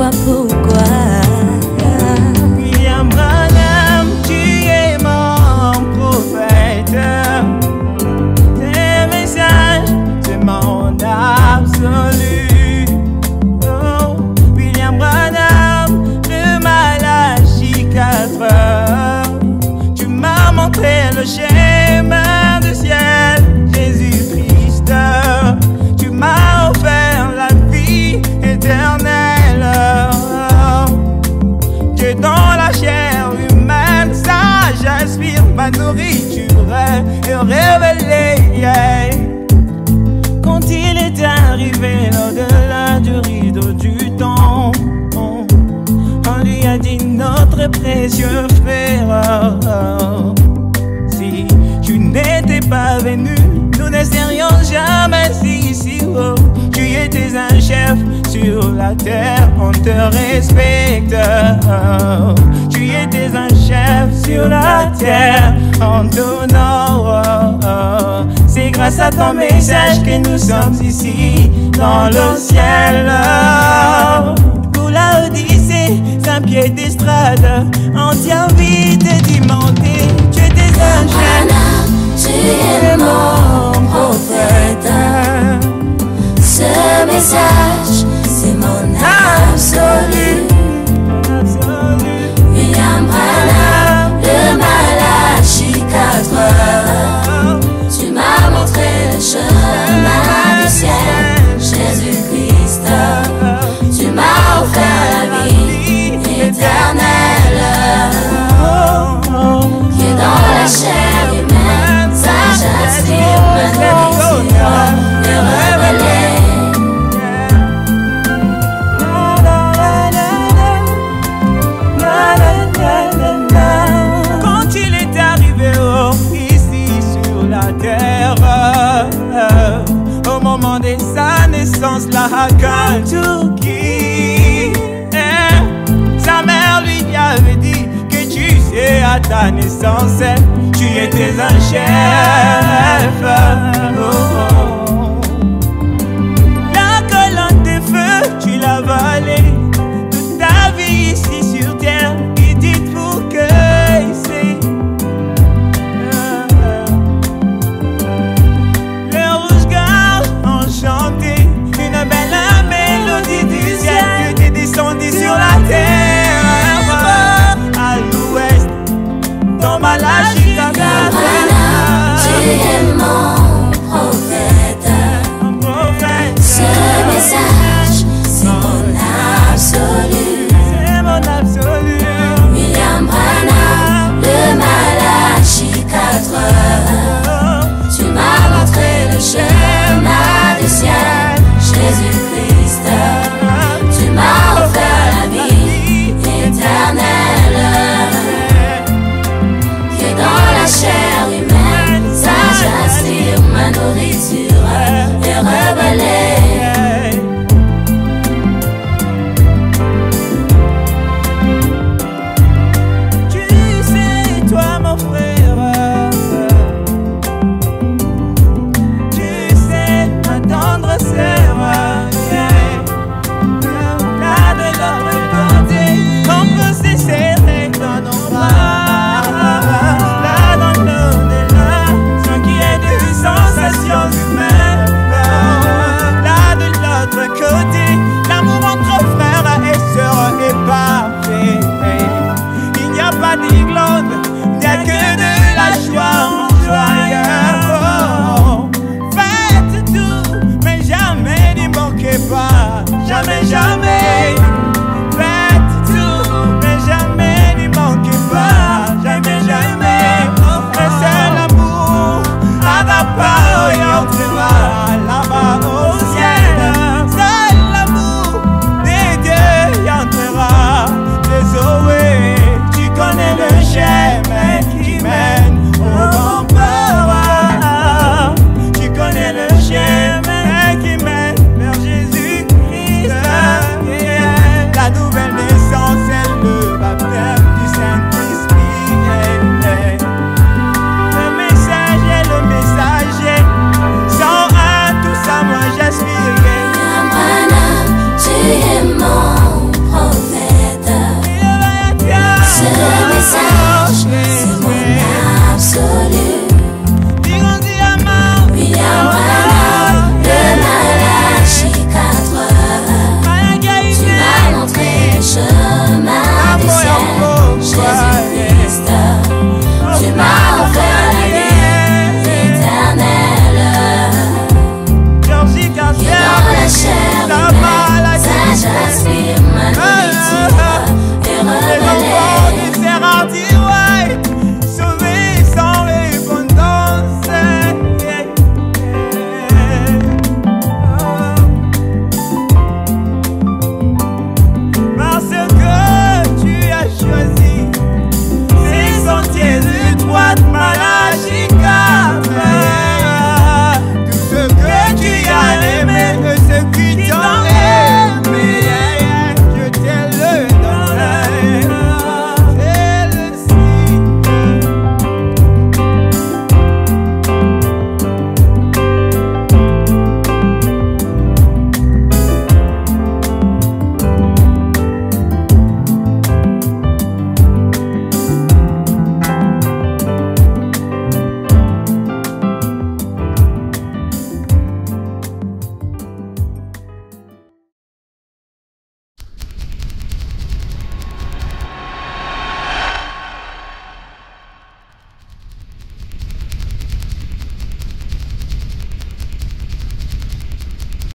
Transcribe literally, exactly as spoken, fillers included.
dis-moi pourquoi. Marrion Branham, tu es mon prophète. Tes messages, c'est mon absolu. Oh, Marrion Branham, de Malachie quatre heures. Tu m'as montré le chemin du ciel, Jésus-Christ. Tu m'as offert la vie éternelle. Dieu dans la chair humaine, sage, inspire ma nourriture et révélée. Yeah. Quand il est arrivé au-delà du rideau du temps, on lui a dit notre précieux frère, si tu n'étais pas venu, nous ne serions jamais ici. Oh, tu étais un chef sur la terre, on te respecte. Oh, tu étais un chef sur la terre, on t'honore. Oh, oh. C'est grâce à ton message que nous sommes ici dans le ciel. Oh, pour la Odyssée, un pied d'estrade, on t'invite et d'y monter. Tu étais un chef, Tu es mon prophète. Ce message, c'est mon absolu. Marrion Branham, de Malachie quatre heures. Tu m'as montré le chemin du ciel, Jésus-Christ. Tu m'as offert la vie éternelle. Qui est dans la chair humaine, sage, inspire ma nourriture et révélée. Quand il est arrivé oh, ici sur la terre, euh, au moment de sa naissance, là à Kentucky, eh, sa mère lui avait dit que tu sais à ta naissance, tu étais un chef. Oh,